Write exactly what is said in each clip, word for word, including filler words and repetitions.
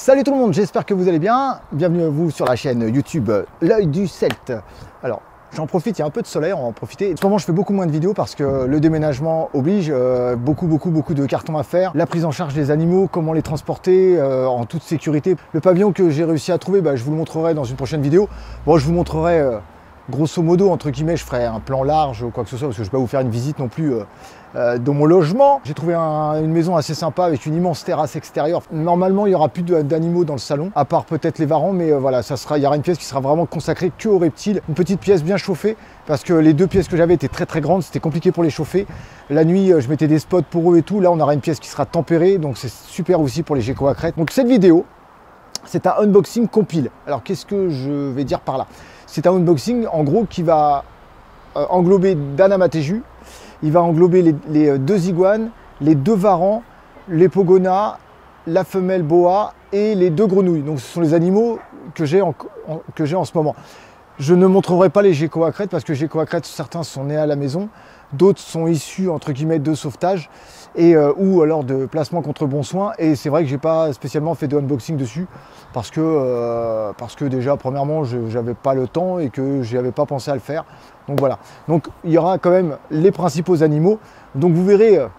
Salut tout le monde, j'espère que vous allez bien. Bienvenue à vous sur la chaîne YouTube L'Œil du Celte. Alors, j'en profite, il y a un peu de soleil, on va en profiter. En ce moment, je fais beaucoup moins de vidéos parce que le déménagement oblige, euh, beaucoup, beaucoup, beaucoup de cartons à faire. La prise en charge des animaux, comment les transporter euh, en toute sécurité. Le pavillon que j'ai réussi à trouver, bah, je vous le montrerai dans une prochaine vidéo. Bon, je vous montrerai, euh, grosso modo, entre guillemets, je ferai un plan large ou quoi que ce soit parce que je ne vais pas vous faire une visite non plus euh, euh, dans mon logement. J'ai trouvé un, une maison assez sympa avec une immense terrasse extérieure. Normalement, il n'y aura plus d'animaux dans le salon, à part peut-être les varans, mais euh, voilà, ça sera, il y aura une pièce qui sera vraiment consacrée que aux reptiles. Une petite pièce bien chauffée, parce que les deux pièces que j'avais étaient très très grandes, c'était compliqué pour les chauffer. La nuit, je mettais des spots pour eux et tout. Là, on aura une pièce qui sera tempérée, donc c'est super aussi pour les geckos à crête. Donc cette vidéo, c'est un unboxing compile. Alors qu'est-ce que je vais dire par là? C'est un unboxing en gros qui va euh, englober Dana Mateju, il va englober les, les deux iguanes, les deux varans, les pogonas, la femelle boa et les deux grenouilles. Donc ce sont les animaux que j'ai en, en, que j'ai en ce moment. Je ne montrerai pas les geckos à crête parce que geckos à crête, certains sont nés à la maison, d'autres sont issus entre guillemets de sauvetage et euh, ou alors de placement contre bon soin. Et c'est vrai que j'ai pas spécialement fait de unboxing dessus parce que euh, parce que déjà premièrement je n'avais pas le temps et que je n'avais pas pensé à le faire. Donc voilà. Donc il y aura quand même les principaux animaux. Donc vous verrez. Euh,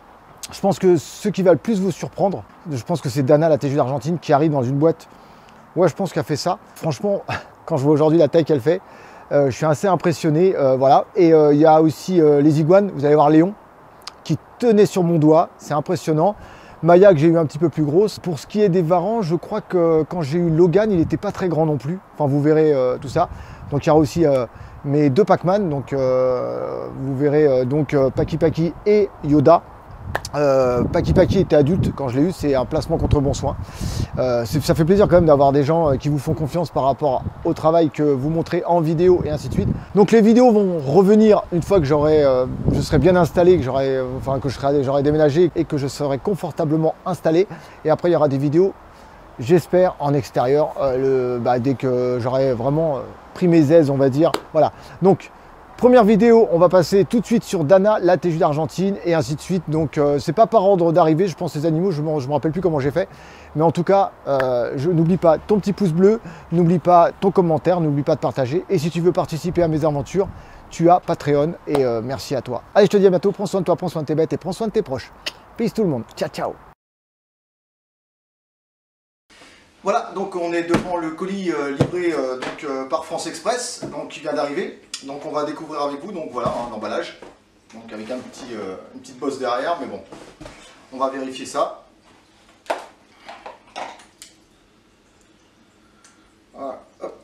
je pense que ce qui va le plus vous surprendre, je pense que c'est Dana, la Teju d'Argentine, qui arrive dans une boîte. Ouais, je pense qu'elle fait ça. Franchement, quand je vois aujourd'hui la taille qu'elle fait, euh, je suis assez impressionné. Euh, voilà. Et il euh, y a aussi euh, les iguanes. Vous allez voir Léon qui tenait sur mon doigt. C'est impressionnant. Maya que j'ai eu un petit peu plus grosse. Pour ce qui est des varans, je crois que quand j'ai eu Logan, il n'était pas très grand non plus. Enfin, vous verrez euh, tout ça. Donc il y aura aussi euh, mes deux Pac-Man. Donc euh, vous verrez euh, donc euh, Paki Paki et Yoda. Euh, Paki Paki était adulte quand je l'ai eu, c'est un placement contre bon soin. Euh, ça fait plaisir quand même d'avoir des gens qui vous font confiance par rapport au travail que vous montrez en vidéo et ainsi de suite. Donc les vidéos vont revenir une fois que j'aurai, euh, je serai bien installé, que j'aurai, enfin que je serai, j'aurai déménagé et que je serai confortablement installé. Et après il y aura des vidéos, j'espère, en extérieur, euh, le, bah, dès que j'aurai vraiment pris mes aises, on va dire. Voilà. Donc première vidéo, on va passer tout de suite sur Dana, la Teju d'Argentine et ainsi de suite. Donc euh, c'est pas par ordre d'arrivée, je pense les animaux, je ne me rappelle plus comment j'ai fait. Mais en tout cas, euh, je n'oublie pas ton petit pouce bleu, n'oublie pas ton commentaire, n'oublie pas de partager. Et si tu veux participer à mes aventures, tu as Patreon et euh, merci à toi. Allez, je te dis à bientôt, prends soin de toi, prends soin de tes bêtes et prends soin de tes proches. Peace tout le monde, ciao ciao. Voilà, donc on est devant le colis euh, livré euh, donc, euh, par France Express, donc qui vient d'arriver. Donc on va découvrir avec vous, donc voilà, un emballage, donc avec un petit, euh, une petite bosse derrière, mais bon, on va vérifier ça. Voilà, hop.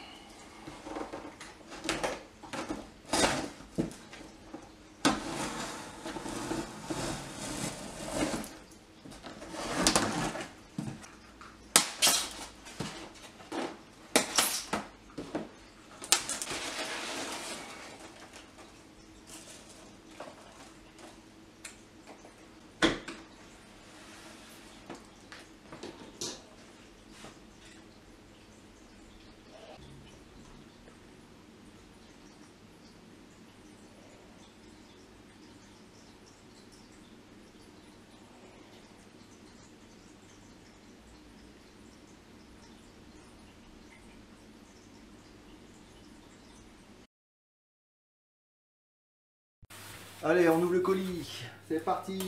Allez, on ouvre le colis, c'est parti.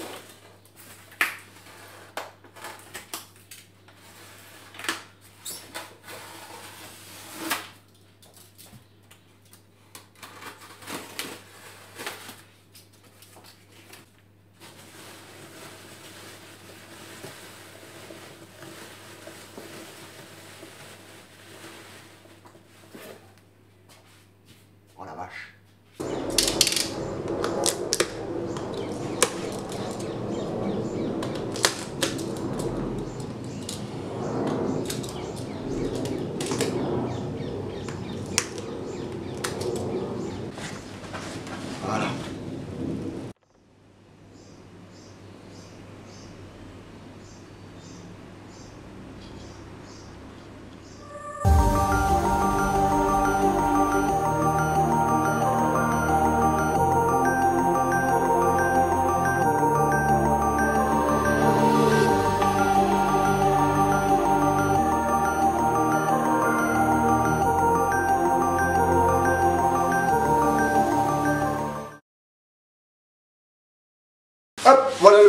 Oh la vache.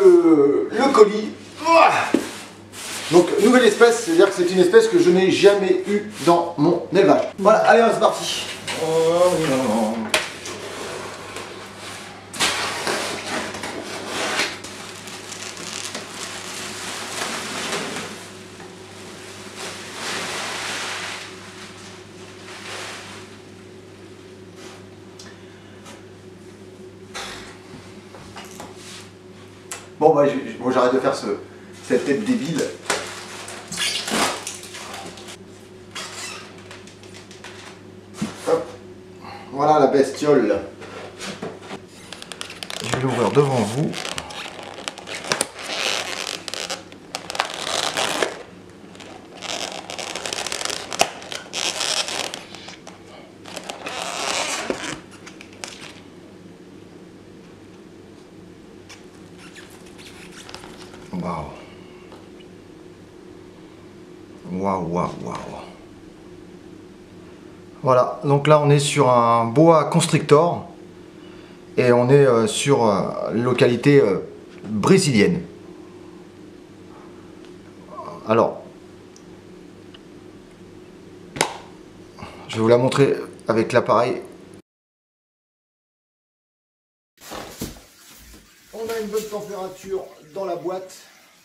le, le colis. Donc, nouvelle espèce, c'est-à-dire que c'est une espèce que je n'ai jamais eue dans mon élevage. Voilà, allez, c'est parti. Bon, bah, bon, j'arrête de faire ce, cette tête débile. Hop. Voilà la bestiole. Je vais l'ouvrir devant vous. Waouh. Waouh, waouh, waouh. Voilà, donc là on est sur un boa constrictor et on est euh, sur euh, localité euh, brésilienne. Alors, je vais vous la montrer avec l'appareil. On a une bonne température dans la boîte.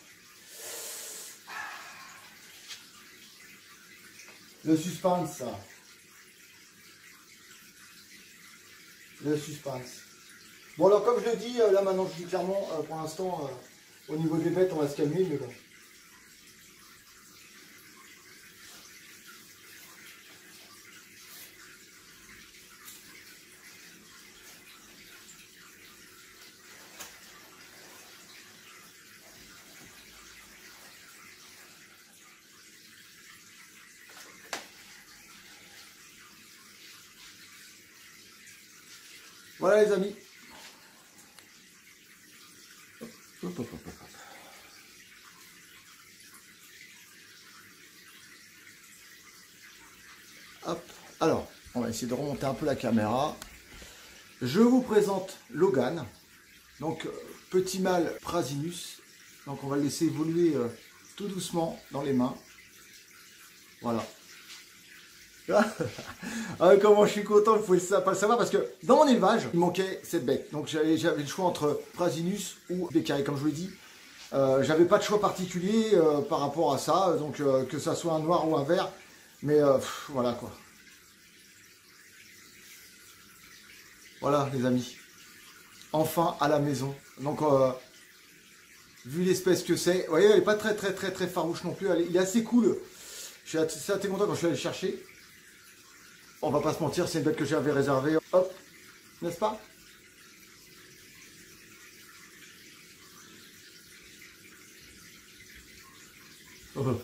Le suspense. Le suspense. Bon alors comme je le dis, là maintenant je dis clairement, euh, pour l'instant, euh, au niveau des bêtes, on va se calmer, mais bon. Voilà les amis. Hop, hop, hop, hop. Hop. Alors, on va essayer de remonter un peu la caméra. Je vous présente Logan. Donc, petit mâle Prasinus. Donc, on va le laisser évoluer euh, tout doucement dans les mains. Voilà. Ah, comment je suis content, il faut pas le savoir parce que dans mon élevage, il manquait cette bête. Donc j'avais le choix entre Prasinus ou Bécarie, comme je vous l'ai dit. Euh, j'avais pas de choix particulier euh, par rapport à ça, donc euh, que ça soit un noir ou un vert. Mais euh, pff, voilà quoi. Voilà les amis. Enfin à la maison. Donc euh, vu l'espèce que c'est, vous voyez, elle n'est pas très très très très farouche non plus. Elle est, il est assez cool. Je suis assez, assez content quand je suis allé le chercher. On va pas se mentir, c'est une bête que j'avais réservée. Hop, n'est-ce pas? Oh. Je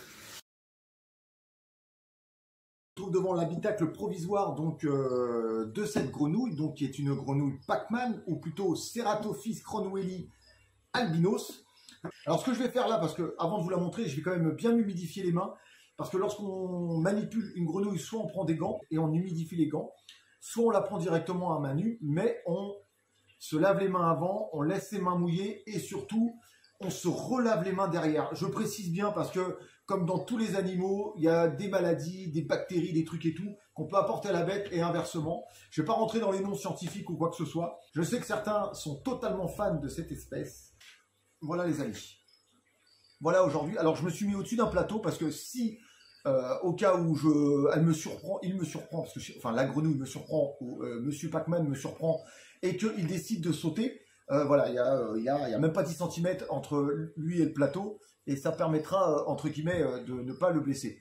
me trouve devant l'habitacle provisoire donc euh, de cette grenouille, donc qui est une grenouille Pac-Man, ou plutôt Ceratophis cronwelli albinos. Alors ce que je vais faire là, parce que avant de vous la montrer, je vais quand même bien humidifier les mains, parce que lorsqu'on manipule une grenouille, soit on prend des gants et on humidifie les gants, soit on la prend directement à main nue, mais on se lave les mains avant, on laisse ses mains mouillées et surtout, on se relave les mains derrière. Je précise bien parce que, comme dans tous les animaux, il y a des maladies, des bactéries, des trucs et tout, qu'on peut apporter à la bête et inversement. Je ne vais pas rentrer dans les noms scientifiques ou quoi que ce soit. Je sais que certains sont totalement fans de cette espèce. Voilà les amis. Voilà aujourd'hui. Alors je me suis mis au-dessus d'un plateau parce que si, euh, au cas où je, elle me surprend, il me surprend, parce que je, enfin la grenouille me surprend, ou euh, Monsieur Pac-Man me surprend, et qu'il décide de sauter, euh, voilà, il n'y a, euh, y a, y a même pas dix centimètres entre lui et le plateau, et ça permettra, euh, entre guillemets, euh, de ne pas le blesser.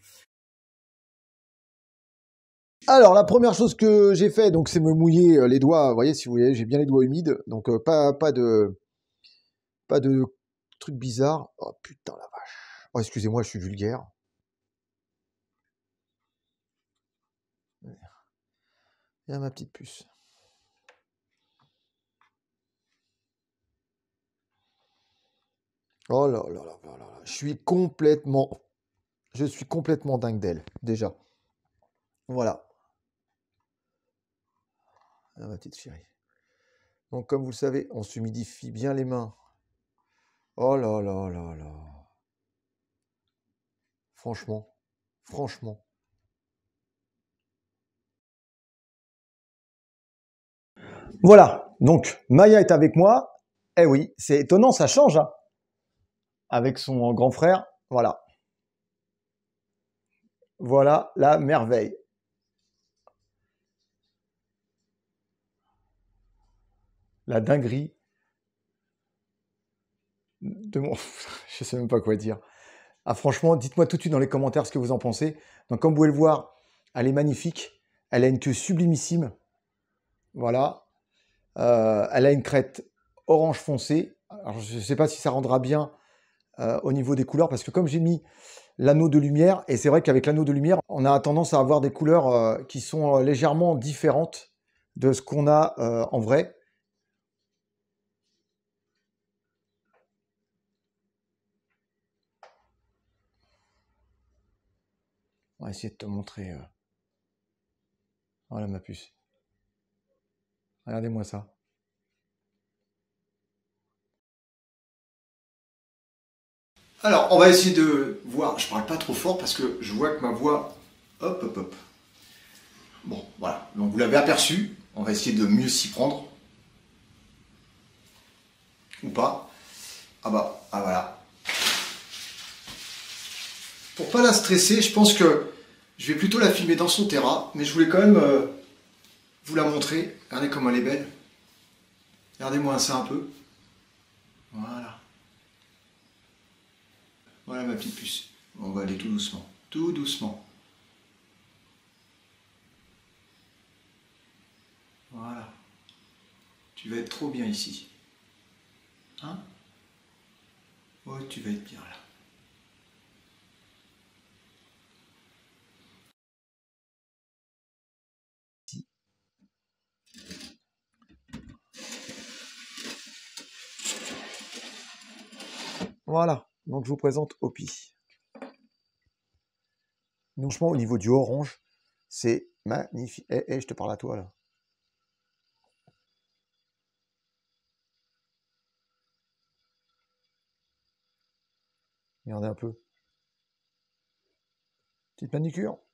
Alors, la première chose que j'ai fait, donc, c'est me mouiller euh, les doigts. Vous voyez, si vous voyez, j'ai bien les doigts humides, donc euh, pas, pas de, pas de trucs bizarres. Oh putain la vache. Oh, excusez-moi, je suis vulgaire. Il y a ma petite puce. Oh là là là là là. Je suis complètement, je suis complètement dingue d'elle, déjà. Voilà. Ah, ma petite chérie. Donc, comme vous le savez, on s'humidifie bien les mains Oh là là là là. Franchement, franchement. Voilà, donc Maya est avec moi. Eh oui, c'est étonnant, ça change, hein, avec son grand frère. Voilà, voilà la merveille. La dinguerie de mon... Je sais même pas quoi dire. Ah franchement, dites-moi tout de suite dans les commentaires ce que vous en pensez. Donc comme vous pouvez le voir, elle est magnifique. Elle a une queue sublimissime. Voilà. Euh, elle a une crête orange foncé. Alors je ne sais pas si ça rendra bien euh, au niveau des couleurs, parce que comme j'ai mis l'anneau de lumière, et c'est vrai qu'avec l'anneau de lumière, on a tendance à avoir des couleurs euh, qui sont euh, légèrement différentes de ce qu'on a euh, en vrai. On va essayer de te montrer. euh, Voilà ma puce. Regardez-moi ça. Alors, on va essayer de voir. Je parle pas trop fort parce que je vois que ma voix. Hop, hop, hop. Bon, voilà. Donc vous l'avez aperçu. On va essayer de mieux s'y prendre. Ou pas. Ah bah, ah voilà. Pour pas la stresser, je pense que je vais plutôt la filmer dans son terrain. Mais je voulais quand même euh, vous la montrer. Regardez comme elle est belle. Regardez-moi ça un peu. Voilà. Voilà ma petite puce. On va aller tout doucement. Tout doucement. Voilà. Tu vas être trop bien ici. Hein? Oh, tu vas être bien là. Voilà. Donc je vous présente Hopi. Donc, franchement, au niveau du orange, c'est magnifique. Eh, eh, je te parle à toi là. Regardez un peu. Petite manicure.